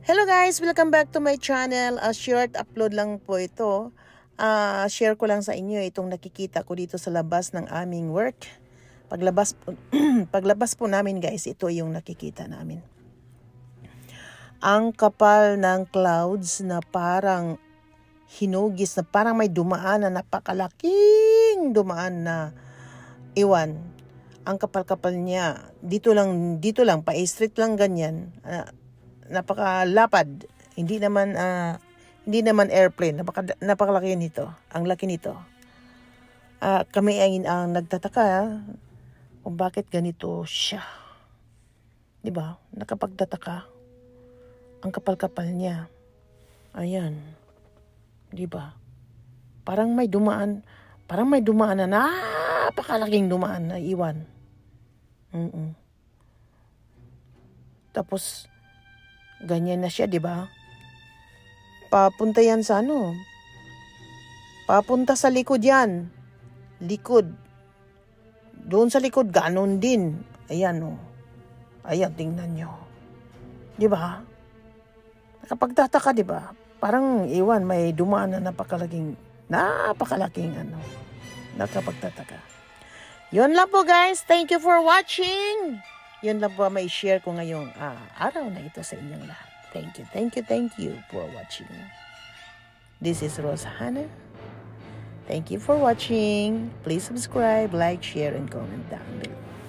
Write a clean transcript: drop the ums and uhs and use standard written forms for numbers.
Hello guys! Welcome back to my channel. Short upload lang po ito. Share ko lang sa inyo itong nakikita ko dito sa labas ng aming work. Paglabas po namin guys, ito yung nakikita namin. Ang kapal ng clouds na parang hinugis, na parang may dumaan na napakalaking dumaan na iwan. Ang kapal-kapal niya. Dito lang, pa-street lang ganyan. Napakalapad. Hindi naman airplane. Napakalaki nito. Ang laki nito. Kami ay ang nagtataka kung bakit ganito siya. 'Di ba? Nakapagtataka. Ang kapal-kapal niya. Ayan. 'Di ba? Parang may dumaan na napakalaking dumaan na iwan. Tapos ganyan na siya, 'di ba? Papunta yan sa ano? Papunta sa likod yan. Likod. Doon sa likod, ganon din. Ayan, oh. Ayan, tingnan nyo. 'Di ba? Nakapagtataka, 'di ba? Parang iwan, may dumaan na napakalaking ano. Nakapagtataka. Yun lang po guys. Thank you for watching. Yun lang po may share ko ngayong araw na ito sa inyong lahat. Thank you for watching. This is Rose Hannah. Thank you for watching. Please subscribe, like, share, and comment down below.